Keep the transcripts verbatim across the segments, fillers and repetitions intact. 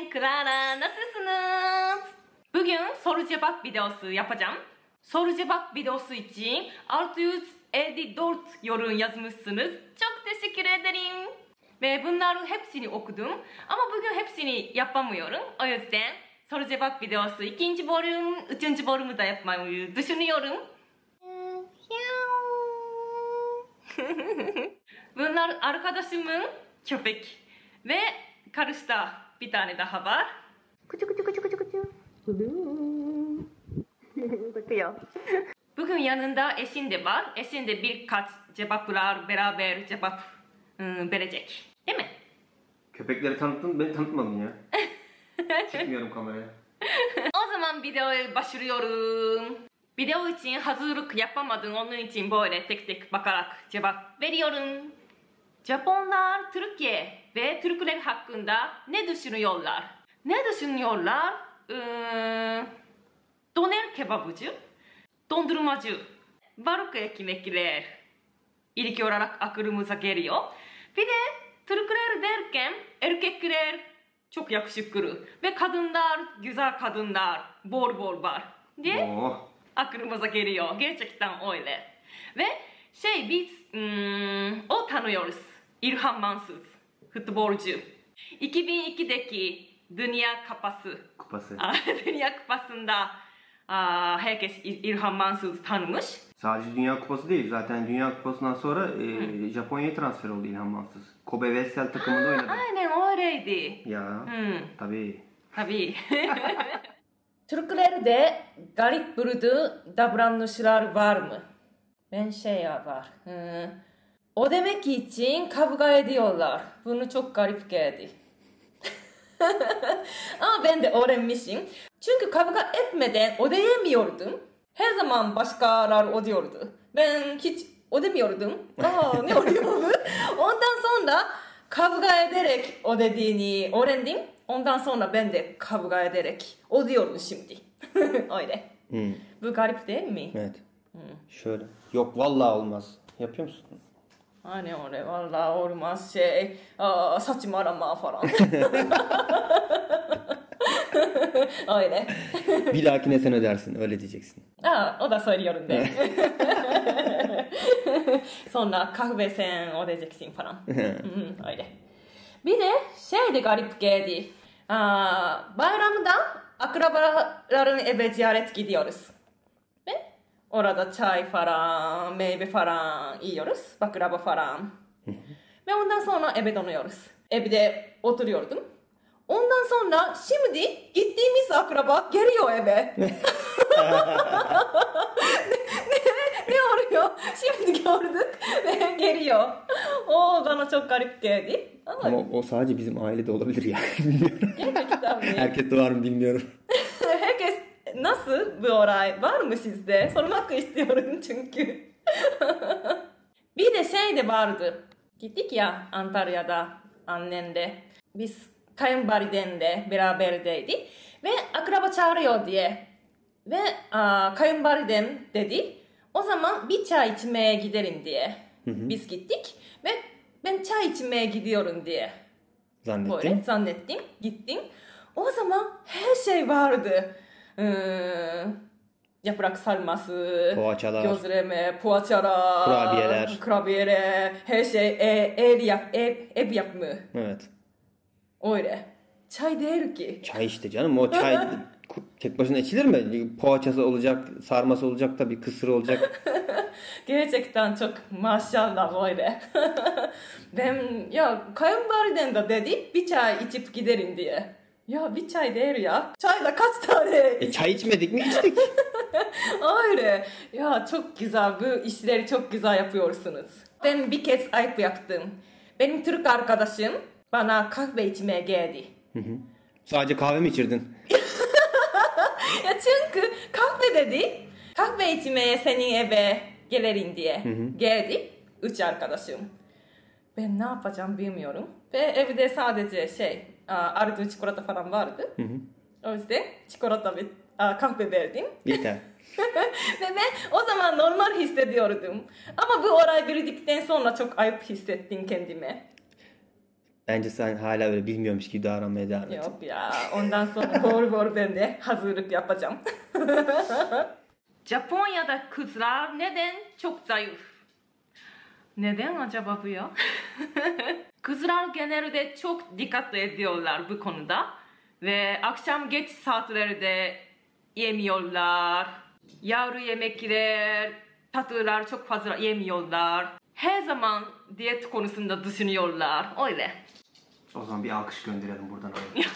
ben Clara. Nasılsınız? Bugün soru cevap videosu yapacağım. Soru cevap videosu için altı yüz elli dört yorum yazmışsınız. Çok teşekkür ederim. Ve bunların hepsini okudum. Ama bugün hepsini yapamıyorum. O yüzden soru cevap videosu ikinci bölüm, üçüncü bölümü de yapmayı düşünüyorum. Bunlar arkadaşımın köpek. Ve karışta bir tane daha var. Kucu kucu kucu kucu kucu. Bakıyor. Bugün yanında eşin de var. Eşin de birkaç cevaplar beraber cevap ıı, verecek. Değil mi? Köpekleri tanıttın, beni tanıtmadın ya. Çıkmıyorum kameraya. O zaman videoya başlıyorum. Video için hazırlık yapamadım. Onun için böyle tek tek bakarak cevap veriyorum. Japonlar Türkiye ve Türkler hakkında ne düşünüyorlar? Ne düşünüyorlar? Ee, doner kebapçı, dondurmacı, balık ekmekler ilk olarak aklımıza geliyor. Bir de Türkler derken erkekler çok yakışıklı ve kadınlar, güzel kadınlar bol bol var diye Oh. aklımıza geliyor. Gerçekten öyle. Ve şey biz hmm, o tanıyoruz. İlhan Mansız, futbolcu. iki bin ikideki Dünya Kupası. Kupası. Dünya Kupası'nda aa, herkes İlhan Mansız tanımış. Sadece Dünya Kupası değil. Zaten Dünya Kupası'ndan sonra e, Japonya'ya transfer oldu İlhan Mansız. Kobe Vessel takımında oynadı. Aynen öyleydi. Ya Hmm. tabii. Tabii. Türklerde garip bulduğu davranışlar var mı? Ben şey var. Hmm. O demek için kavga ediyorlar. Bunu çok garip geldi. Ama ben de öğrenmişim. Çünkü kavga etmeden ödeyemiyordum. Her zaman başkalar ödüyordu. Ben hiç ödemiyordum. Aa, ne oluyor? Ondan sonra kavga ederek ödediğini öğrendim. Ondan sonra ben de kavga ederek ödüyorum şimdi. Öyle. Hmm. Bu garip değil mi? Evet. Hmm. Şöyle. Yok vallahi olmaz. Yapıyor musun? Hani öyle vallahi olmaz şey. Aa, saçmalama falan. Öyle. Bir dahakine sen ödersin. Öyle diyeceksin. Aa, o da söylüyorum de. Sonra kahve sen ödeyeceksin falan. Öyle. Bir de şey de garip geldi. Aa, bayramda akrabaların eve ziyaret gidiyoruz. Ve orada çay falan, meyve falan yiyoruz. Baklava falan. Ve ondan sonra eve dönüyoruz. Evde oturuyordum. Ondan sonra şimdi gittiğimiz akraba geliyor eve. ne, ne, ne oluyor? Şimdi gördük ve geliyor. O bana çok garip geldi. Ama, Ama o sadece bizim ailede olabilir ya. Bilmiyorum. Gerçekten mi? Herkeste var mı bilmiyorum. Herkes nasıl bu olay var mı sizde? Sormak istiyorum çünkü. Bir de şey de vardı. Gittik ya Antalya'da annenle. Biz kayınvalidemle beraberdeydi. Ve akraba çağırıyor diye. Ve a, kayınvalidem dedi. O zaman bir çay içmeye gidelim diye. Hı hı. Biz gittik. Ve ben çay içmeye gidiyorum diye. Zannettim. Böyle zannettim. Gittim. O zaman her şey vardı. Ee, yaprak sarması, poğaçalar, gözleme, poğaçalar, kurabiyeler, kurabiyeler, her şey e, el yap, ev, ev yapımı. Evet. Öyle. Çay değil ki. Çay işte canım. O çay tek başına içilir mi? Poğaçası olacak, sarması olacak tabii, kısır olacak. Gerçekten çok maşallah öyle. Ben ya kayınvalidem de dedi bir çay içip giderim diye. Ya bir çay değil ya. Çayla kaç tane? E çay içmedik mi? İçtik. Öyle. Ya çok güzel. Bu işleri çok güzel yapıyorsunuz. Ben bir kez ayıp yaptım. Benim Türk arkadaşım bana kahve içmeye geldi. Hı hı. Sadece kahve mi içirdin? Ya çünkü kahve dedi. Kahve içmeye senin eve gelirim diye. Hı hı. Geldi. Üç arkadaşım. Ben ne yapacağım bilmiyorum. Ve evde sadece şey arıtma çikolata falan vardı. Hı hı. O yüzden çikolata ve kahve verdim. Yeter. Ve ben o zaman normal hissediyordum. Ama bu olay bildikten sonra çok ayıp hissettim kendime. Bence sen hala öyle bilmiyormuş gibi davranmaya devam et. Yok ya, ondan sonra bol bol ben de hazırlık yapacağım. Japonya'da kızlar neden çok zayıf? Neden acaba bu ya? Kızlar genelde çok dikkat ediyorlar bu konuda. Ve akşam geç saatlerde yemiyorlar. Yağlı yemekler, tatlılar çok fazla yemiyorlar. Her zaman diyet konusunda düşünüyorlar. Öyle. O zaman bir alkış gönderelim buradan.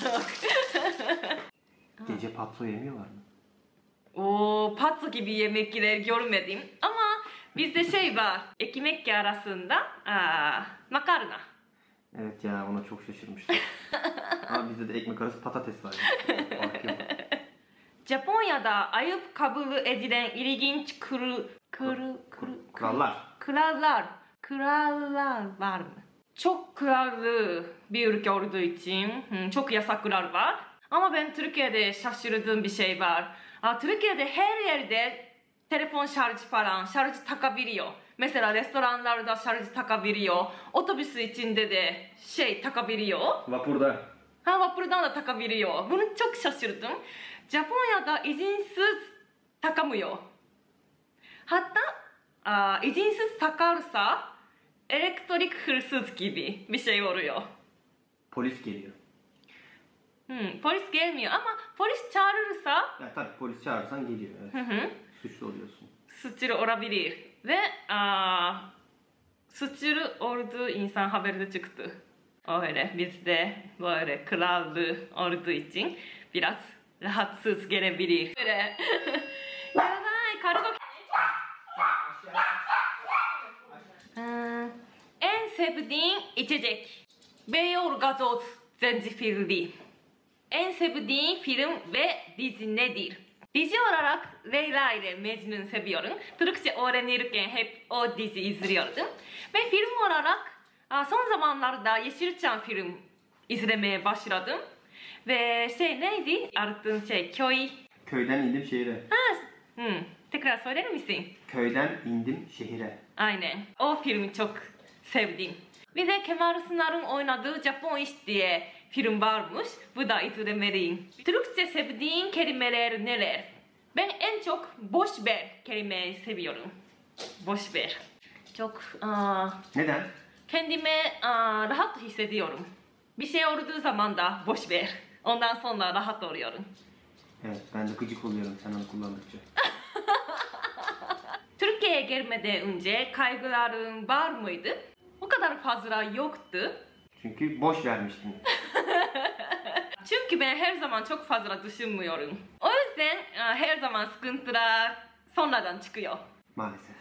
Gece patso yemiyorlar mı? O patso gibi yemekler görmedim. Ama bizde şey var. Ekmek arasında aa, makarna. Evet ya, ona çok şaşırmıştım. Ama bizde de ekmek arası patates var. Yani. Japonya'da ayıp kabul edilen ilginç kuru, kuru, kuru, krallar. Krallar. Krallar var mı? Çok krallı bir ülke olduğu için çok yasaklar var. Ama ben Türkiye'de şaşırdığım bir şey var. Aa, Türkiye'de her yerde telefon şarjı falan, şarjı takabiliyor. Mesela restoranlarda şarjı takabiliyor. Otobüs içinde de şey takabiliyor. Vapurda. Ha, vapurdan da takabiliyor. Bunu çok şaşırdım. Japonya'da izinsiz takamıyor. Hatta aa, izinsiz takarsa elektrik hırsız gibi bir şey oluyor. Polis geliyor. Hmm, polis gelmiyor ama polis çağırırsa... Ya tabii polis çağırırsan geliyor. Evet. Hı hı. Suçlu oluyorsun. Suçlu olabilir. Ve aa, suçlu olduğu insan haberde çıktı. Öyle bizde böyle krallı olduğu için biraz rahatsız gelebilir. Böyle. Yaray, kargo... En sevdiğin içecek. Beyor gazoz zencefilli. En sevdiğin film ve dizi nedir? Dizi olarak Leyla ile Mecnun seviyorum. Türkçe öğrenirken hep o dizi izliyordum. Ve film olarak son zamanlarda Yeşilçam film izlemeye başladım. Ve şey neydi? Aradığın şey köy. Köyden indim şehire. Ha, hmm, tekrar söyler misin? Köyden indim şehire. Aynen. O filmi çok sevdim. Bir de Kemal Sunal'ın oynadığı Japon İş diye film varmış. Bu da izlemeliyim. Türkçe sevdiğin kelimeler neler? Ben en çok boş ver kelimeyi seviyorum. Boş ver. Çok... Aa, neden? Kendime aa, rahat hissediyorum. Bir şey olduğu zaman da boş ver. Ondan sonra rahat oluyorum. Evet, ben de gıcık oluyorum sen onu kullandıkça. Türkiye'ye gelmeden önce kaygıların var mıydı? O kadar fazla yoktu. Çünkü boş vermiştin. Çünkü ben her zaman çok fazla düşünmüyorum. O yüzden her zaman sıkıntılar sonradan çıkıyor. Maalesef.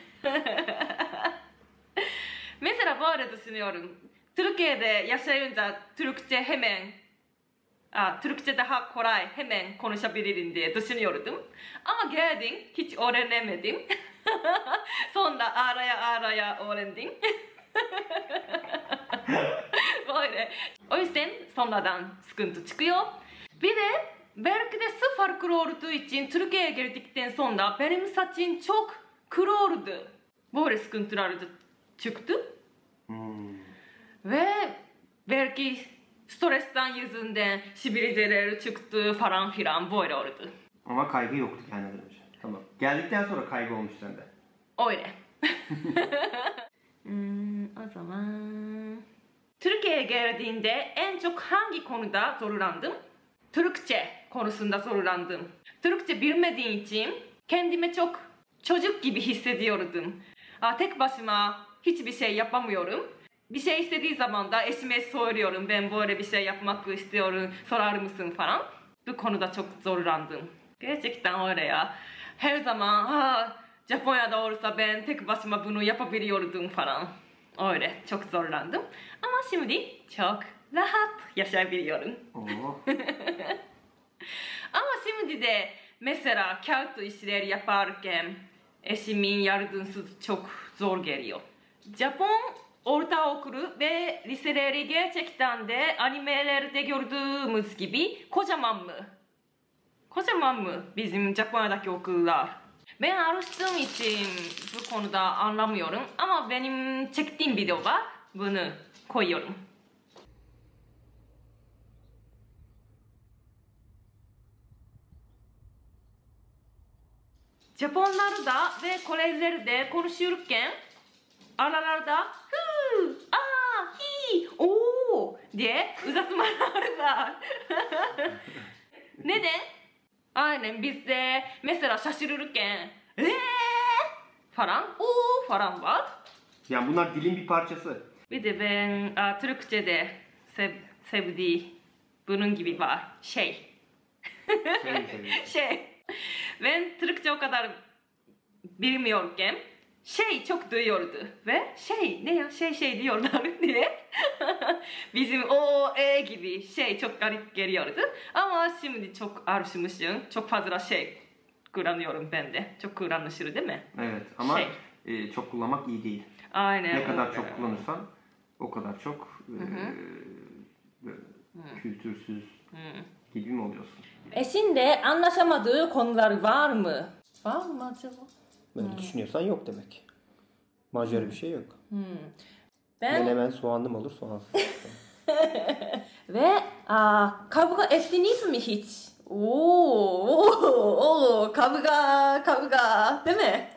Mesela böyle düşünüyorum. Türkiye'de yaşayınca Türkçe hemen, aa, Türkçe daha kolay hemen konuşabilirim diye düşünüyordum. Ama geldim, hiç öğrenemedim. Sonra araya araya öğrendim. Böyle. O yüzden sonradan sıkıntı çıkıyor. Bir de belki de su farklı olduğu için Türkiye'ye geldikten sonra benim saçım çok kuru oldu. Böyle sıkıntılar çıktı. Hmm. Ve belki stresten yüzünden sivilceler çıktı falan filan böyle oldu. Ama kaygı yoktu kendiden önce. Tamam. Geldikten sonra kaygı olmuş sende. Öyle. hmm, o zaman... Türkiye'ye geldiğinde en çok hangi konuda zorlandım? Türkçe konusunda zorlandım. Türkçe bilmediğim için kendime çok çocuk gibi hissediyordum. Aa, tek başıma hiçbir şey yapamıyorum. Bir şey istediği zaman da eşime soruyorum. Ben böyle bir şey yapmak istiyorum. Sorar mısın falan. Bu konuda çok zorlandım. Gerçekten öyle ya. Her zaman ha, Japonya'da olursa ben tek başıma bunu yapabiliyordum falan. Öyle çok zorlandım. Ama şimdi çok rahat yaşayabiliyorum. Oo. Ama şimdi de mesela kağıt işleri yaparken eşimin yardımsız çok zor geliyor. Japon ortaokulu ve liseleri gerçekten de animelerde gördüğümüz gibi kocaman mı? Kocaman mı bizim Japonya'daki okullar? Ben alıştığım için bu konuda anlamıyorum ama benim çektiğim video var, bunu koyuyorum. Japonlarda ve Korelilerde konuşurken aralarda hı, aa, hi, oo diye uzatmalar var. Neden? Aynen bizde mesela şaşırırken eee falan o falan var. Yani bunlar dilin bir parçası. Bir de ben a, Türkçe'de sev, sevdiği bunun gibi var. Şey. Şey, şey. Ben Türkçe o kadar bilmiyorken şey çok duyuyordu ve şey ne ya şey şey diyorlar diye bizim o e gibi şey çok garip geliyordu ama şimdi çok alışmışım, çok fazla şey kullanıyorum ben de, çok kullanışlı değil mi? Evet ama şey. e, çok kullanmak iyi değil. Aynen. Ne kadar çok kullanırsan o kadar çok e, böyle kültürsüz gibi mi oluyorsun? Eşinle anlaşamadığı konular var mı? Var mı acaba? Böyle hmm. düşünüyorsan yok demek. Majör bir şey yok. Hmm. Ben... Menemen soğanlı mı olur soğansız. Ve aa, kavga ettiniz mi hiç? Oo, oo, kavga, kavga, değil mi?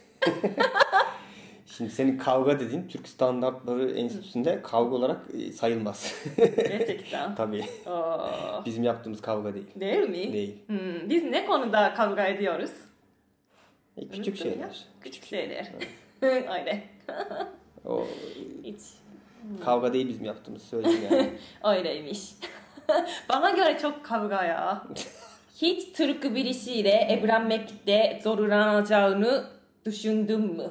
Şimdi senin kavga dediğin Türk Standartları Enstitüsü'nde kavga olarak sayılmaz. Gerçekten. Tabii. Oo. Bizim yaptığımız kavga değil. Değil mi? Değil. Hmm, biz ne konuda kavga ediyoruz? E, küçük Unuttum şeyler. Ya. Küçük şeyler. Evet. Öyle. O hiç. Kavga değil bizim yaptığımız söyleyeyim yani. Öyleymiş. Bana göre çok kavga ya. Hiç Türk birisiyle evlenmekte zorlanacağını düşündün mü?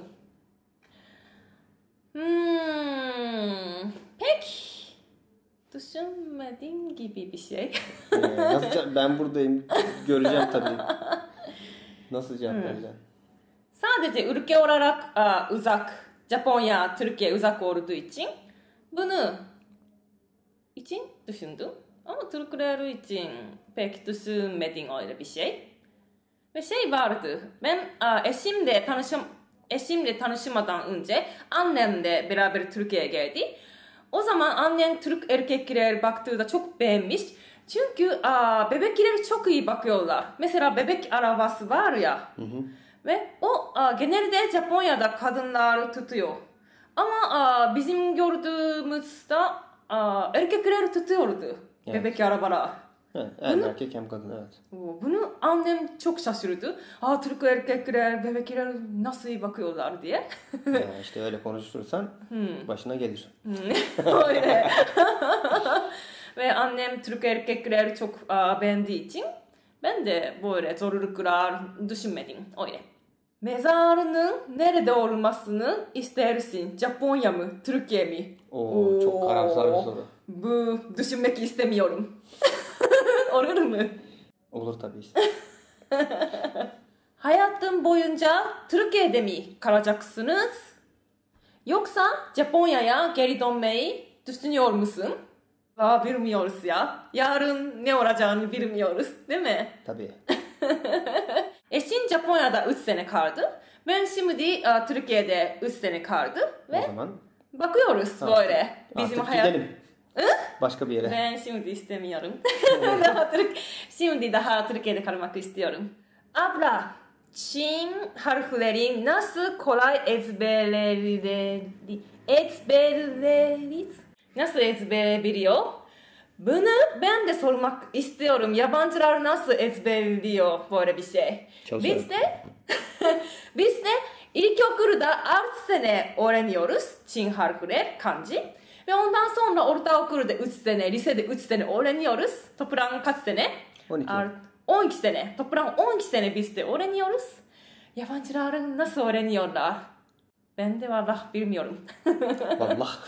Hmm, pek düşünmediğim gibi bir şey. ee, nasıl ben buradayım göreceğim tabii. Nasıl cevap hmm. vereceğim? Sadece ülke olarak a, uzak, Japonya, Türkiye uzak olduğu için bunu için düşündüm. Ama Türkler için pek düşünmediğim öyle bir şey. Ve şey vardı, ben a, eşimle tanışım eşimle tanışmadan önce annemle beraber Türkiye'ye geldi. O zaman annem Türk erkekler baktığında çok beğenmiş. Çünkü a, bebekleri çok iyi bakıyorlar. Mesela bebek arabası var ya. Hı hı. Ve o a, genelde Japonya'da kadınlar tutuyor. Ama a, bizim gördüğümüzde a, erkekler tutuyordu. Evet. Bebek arabalar. Evet, hem bunu, erkek hem kadın evet. Bunu annem çok şaşırdı. Aa, Türk erkekler, bebekler nasıl iyi bakıyorlar diye. Ya işte öyle konuşursan hmm. başına gelir. Öyle. Ve annem Türk erkekler çok a, beğendiği için ben de böyle zorluklar düşünmedim. Öyle. Mezarının nerede olmasını istersin? Japonya mı? Türkiye mi? Oo, Oo. Çok karamsar bir soru. Bu düşünmek istemiyorum. Olur mu? Olur tabii. Hayatın boyunca Türkiye'de mi kalacaksınız? Yoksa Japonya'ya geri dönmeyi düşünüyor musun? Aa, bilmiyoruz ya. Yarın ne olacağını bilmiyoruz, değil mi? Tabii. Eşin Japonya'da üç sene kaldı. Ben şimdi uh, Türkiye'de üç sene kaldı. Ve o zaman bakıyoruz artık, böyle. Bizim artık hayat... gidelim. Hı? Başka bir yere. Ben şimdi istemiyorum. daha Türk... Şimdi daha Türkiye'de kalmak istiyorum. Abla, Çin harfleri nasıl kolay ezberleri... ezberleri... Nasıl ezberleyebiliyor? Bunu ben de sormak istiyorum. Yabancılar nasıl ezberliyor böyle bir şey? Çalışıyorum. Biz de biz de ilkokulda altı sene öğreniyoruz Çin harfleri, kanji. Ve ondan sonra ortaokulda üç sene, lisede üç sene öğreniyoruz. Toplam kaç sene? on iki. on iki sene. Toplam on iki sene biz de öğreniyoruz. Yabancılar nasıl öğreniyorlar? Ben de vallahi bilmiyorum. Vallahi.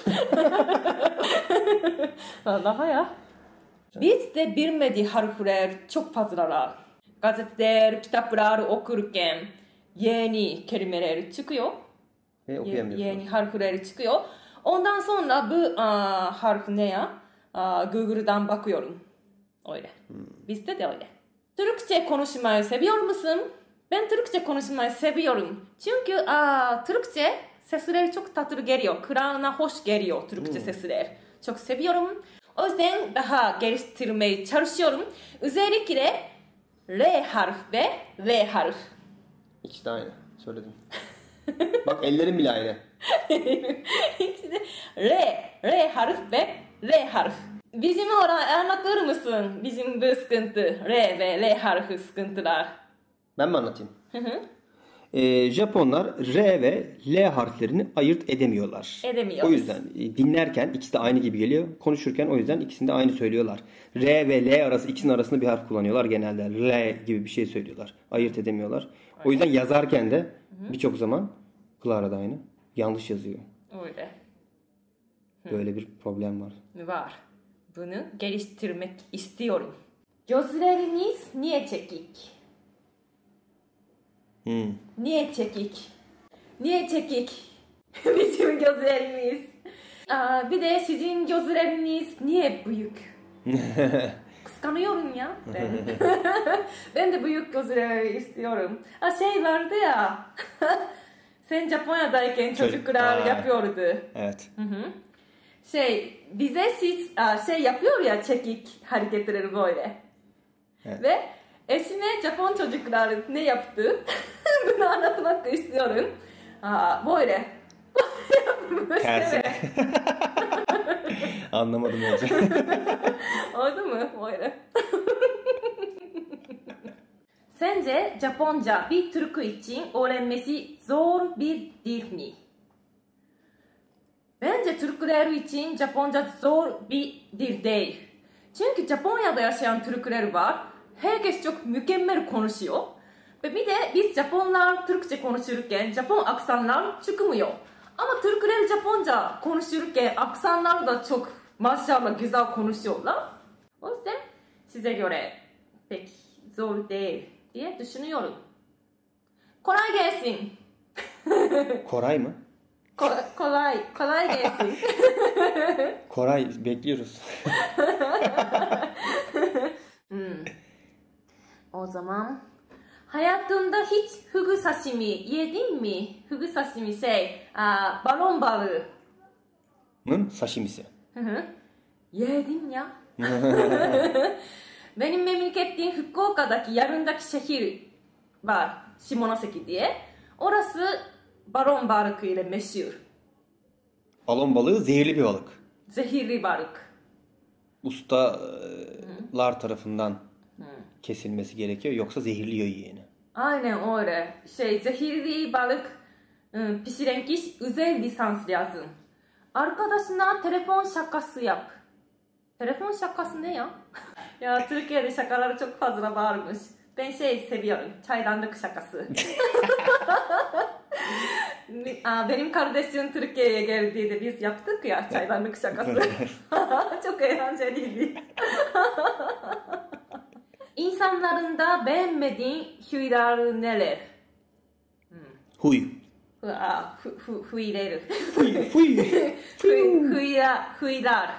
Vallahi ya. Biz de bilmediği harfler çok fazlalar. Gazeteler, kitaplar okurken yeni kelimeler çıkıyor. Ve okuyamıyorsunuz. Yeni harfler çıkıyor. Ondan sonra bu a, harf ne ya? A, Google'dan bakıyorum. Öyle. Hmm. Bizde de öyle. Türkçe konuşmayı seviyor musun? Ben Türkçe konuşmayı seviyorum. Çünkü a, Türkçe sesleri çok tatlı geliyor. Kulağına hoş geliyor Türkçe hmm. sesler. Çok seviyorum. O yüzden daha geliştirmeye çalışıyorum. Özellikle R harf ve L harf. İkisi de aynı. Söyledim. Bak ellerim bile aynı. İkisi de R. R harf ve L harf. Bizim oraya anlatır mısın? Bizim bu sıkıntı. R ve L harfi sıkıntılar. Ben mi anlatayım? Hı hı. Ee, Japonlar R ve L harflerini ayırt edemiyorlar. Edemiyoruz. O yüzden e, dinlerken ikisi de aynı gibi geliyor. Konuşurken o yüzden ikisini de aynı söylüyorlar. R ve L arası ikisinin arasında bir harf kullanıyorlar genelde. R gibi bir şey söylüyorlar. Ayırt edemiyorlar. O yüzden yazarken de birçok zaman Clara da aynı. Yanlış yazıyor. Öyle. Böyle bir problem var. Var. Bunu geliştirmek istiyorum. Gözleriniz niye çekik? Hmm. Niye çekik? Niye çekik? Bizim gözlerimiz. Aa, bir de sizin gözleriniz niye büyük? Kıskanıyorum ya. Ben, ben de büyük gözler istiyorum. Ha, şey vardı ya. Sen Japonya'dayken çocuklar Aa. yapıyordu. Evet. Hı hı. Şey bize siz aa, şey yapıyor ya çekik hareketleri böyle. Evet. Ve eşime Japon çocuklar ne yaptı? Bunu anlatmak istiyorum. Aa, böyle. Böyle. Tersi. Anlamadım hocam. Oldu mu? Böyle. Sence Japonca bir Türk için öğrenmesi zor bir dil mi? Bence Türkler için Japonca zor bir dil değil. Çünkü Japonya'da yaşayan Türkler var. Herkes çok mükemmel konuşuyor. Ve bir de biz Japonlar Türkçe konuşurken Japon aksanlar çıkmıyor. Ama Türkler Japonca konuşurken aksanlar da çok maşallah güzel konuşuyorlar. O yüzden size göre pek zor değil diye düşünüyorum. Kolay gelsin. Koray mı? Ko- kolay, kolay gelsin. Koray bekliyoruz. hmm. O zaman hayatında hiç fugu sashimi yedin mi? Fugu sashimi şey, aa, balon balığı. Nın sashimisi. Hı hı. Yedin ya. Benim memleketim Fukuoka'daki yanındaki şehir var. Shimonoseki diye. Orası balon balığı ile meşhur. Balon balığı zehirli bir balık. Zehirli balık. Ustalar tarafından Hı. kesilmesi gerekiyor. Yoksa zehirliyor yiyeni. Aynen öyle. Şey, zehirli balık ıı, pişiren kişi özel lisans lazım. Arkadaşına telefon şakası yap. Telefon şakası ne ya? Ya Türkiye'de şakaları çok fazla varmış. Ben şey seviyorum. Çaydanlık şakası. Benim kardeşim Türkiye'ye geldiğinde biz yaptık ya çaydanlık şakası. Çok eğlenceliydi. İnsanların da beğenmediğin huylar neler? Hmm. Huy. Aa, hu, hu, huyları. Huy. Huy. Huy, huyla, huylar.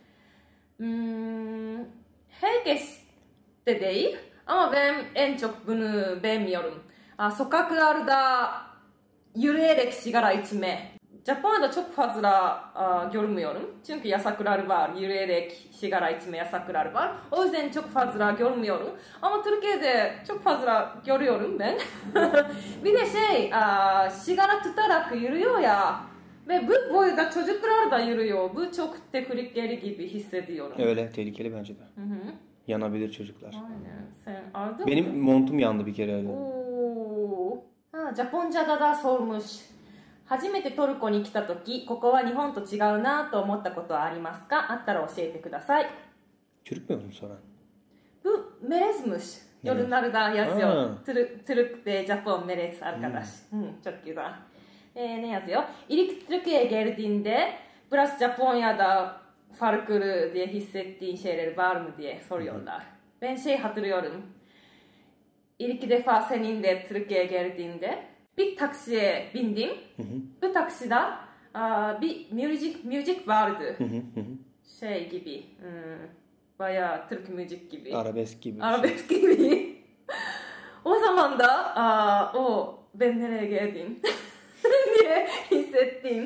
Hmm, herkes de değil ama ben en çok bunu beğenmiyorum. Aa, sokaklarda yürüyerek sigara içme. Japonya'da çok fazla aa, görmüyorum. Çünkü yasaklar var. Yürüyerek sigara içme yasaklar var. O yüzden çok fazla görmüyorum. Ama Türkiye'de çok fazla görüyorum ben. Bir de şey, aa, sigara tutarak yürüyor ya. Ve bu boyda çocuklar da yürüyor. Bu çok tehlikeli gibi hissediyorum. Öyle tehlikeli bence de. Hı hı. Yanabilir çocuklar. Aynen. Sen aldın Benim mı? montum yandı bir kere öyle. Oo. Ha, Japonca'da da sormuş. 初めてトルコに来たとき、ここは日本と違うなと思ったことはありますか? あったら教えてください. Türk mü bunu soran? Bu melezmiş. Yorumlarda yazıyor. Türk, Türk ve Japon melez arkadaş. Hmm. Hmm, çok güzel. Ee, ne yazıyor? İlk Türkiye'ye geldiğinde biraz Japonya'da farklı diye hissettiğin şeyler var mı diye soruyorlar. Ben şey hatırlıyorum. İlk defa seninle Türkiye'ye geldiğinde bir taksiye bindim. Hı hı. Bu takside aa, bir müzik müzik vardı. Hı hı hı. Şey gibi. Hmm, bayağı Türk müzik gibi. Arabesk gibi. Arabesk gibi. O zaman da aa, o ben nereye geldim diye hissettim.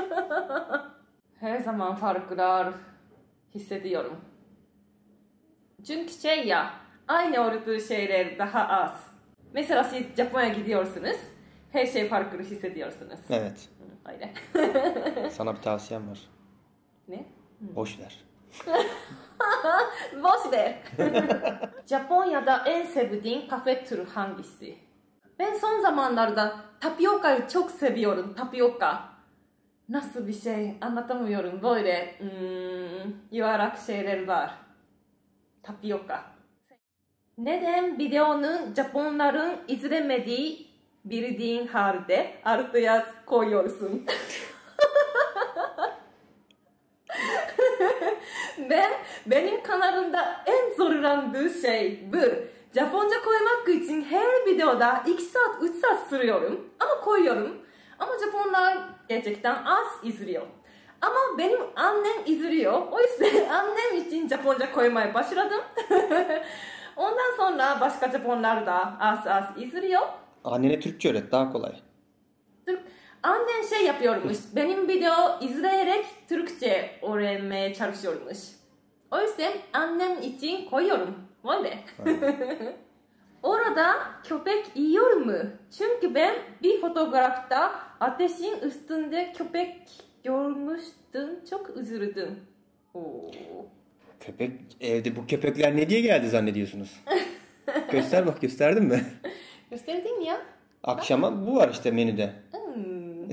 Her zaman farklar hissediyorum. Çünkü şey ya, aynı olduğu şeyler daha az. Mesela siz Japonya gidiyorsunuz. Her şey farklı hissediyorsunuz. Evet. Öyle. Sana bir tavsiyem var. Ne? Boş ver. Boş ver. Japonya'da en sevdiğin kafe türü hangisi? Ben son zamanlarda tapioka'yı çok seviyorum. Tapioka. Nasıl bir şey anlatamıyorum. Böyle hmm, yuvarlak şeyler var. Tapioka. Neden videonu Japonların izlemediği bildiğin halde artı yaz koyuyorsun? Ben, benim kanalımda en zorlandığı şey bu. Japonca koymak için her videoda iki saat üç saat sürüyorum. Ama koyuyorum. Ama Japonlar gerçekten az izliyor. Ama benim annem izliyor. O yüzden annem için Japonca koymaya başladım. Ondan sonra başka Japonlar da az az izliyor. Annene Türkçe öğret, daha kolay. Annen şey yapıyormuş. Benim video izleyerek Türkçe öğrenmeye çalışıyormuş. O yüzden annem için koyuyorum. Böyle. Orada köpek yiyor mu? Çünkü ben bir fotoğrafta ateşin üstünde köpek görmüştüm. Çok üzüldüm. Oo. Köpek evde, bu köpekler ne diye geldi zannediyorsunuz? Göster bak, gösterdin mi? Gösterdin ya. Akşama bu var işte menüde. Hmm.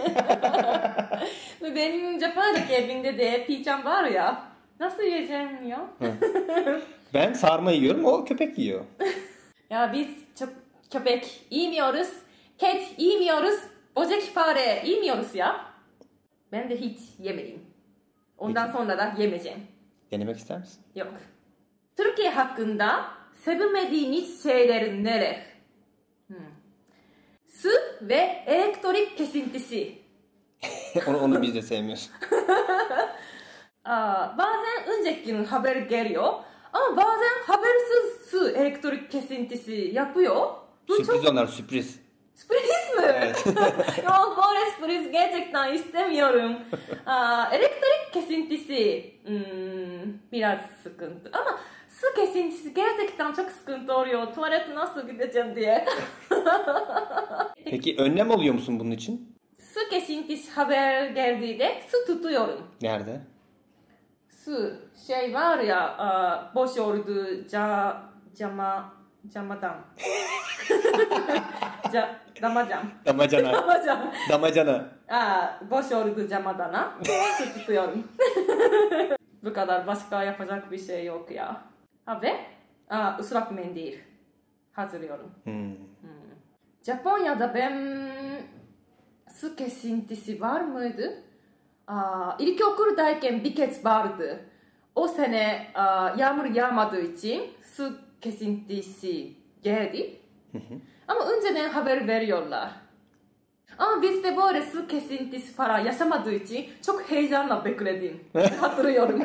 Benim Japonya'daki evimde de pizzam var ya. Nasıl yiyeceğim ya? Ben sarma yiyorum, o köpek yiyor. Ya biz çok köpek yemiyoruz. Ket yemiyoruz. Böcek fare yemiyoruz ya. Ben de hiç yemedim. Ondan Peki. sonra da yemeyeceğim. Denemek ister misin? Yok. Türkiye hakkında sevmediğiniz şeyler neler? Hmm. Su ve elektrik kesintisi. onu, onu biz de sevmiyoruz. Aa, bazen önceki gün haber geliyor. Ama bazen habersiz su elektrik kesintisi yapıyor. Bu Sürpriz çok... onlar, sürpriz. Sürpriz mi? Evet. Yok, böyle sürpriz gerçekten istemiyorum. Aa, elektrik kesintisi hmm, biraz sıkıntı. Ama su kesintisi gerçekten çok sıkıntı oluyor. Tuvalete nasıl gideceğim diye. Peki önlem alıyor musun bunun için? Su kesintisi haber geldiğinde su tutuyorum. Nerede? Su şey var ya, aa, boş oldu ca, cama, camadan. Ca, damacam. Damacana. Damacam. Damacana. Aa, boş oldu camadana. Su tutuyorum. Bu kadar, başka yapacak bir şey yok ya. Ha ve aa, ıslak mendil hazırlıyorum. Hmm. Hmm. Japonya'da ben su kesintisi var mıydı? Aa, ilkokuldayken bir kez vardı. O sene aa, yağmur yağmadığı için su kesintisi geldi. Ama önceden haber veriyorlar. Ama biz de böyle su kesintisi falan yaşamadığı için çok heyecanla bekledim. Hatırlıyorum.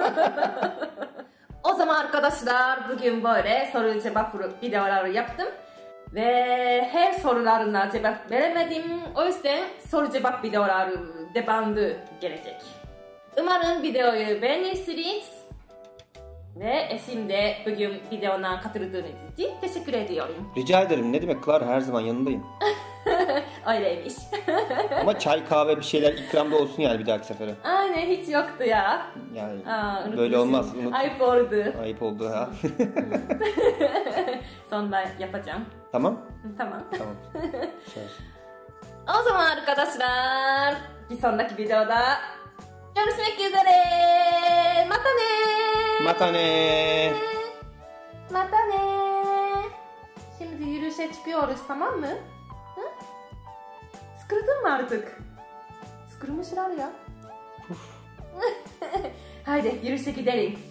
O zaman arkadaşlar bugün böyle soru cevap videoları yaptım. Ve her sorularına cevap veremedim. O yüzden soru cevap videoları devamlı gelecek. Umarım videoyu beğenirsiniz. Ve eşim de bugün videona katıldığınız için teşekkür ediyorum. Rica ederim. Ne demek Clara, her zaman yanındayım. Öyleymiş. Ama çay, kahve, bir şeyler ikramda olsun yani bir dahaki sefere. Aynen, hiç yoktu ya. Yani Aa, böyle olmaz. Unut. Ayıp oldu. Ayıp oldu ha. Sonra yapacağım. Tamam. Tamam. Tamam. Söz. O zaman arkadaşlar bir sonraki videoda görüşmek üzere. Matane. Matane. Matane. Şimdi yürüyüşe çıkıyoruz, tamam mı? Hı? Sıkıldın mı artık? Sıkılmışlar ya. Haydi yürüyüşe gidelim.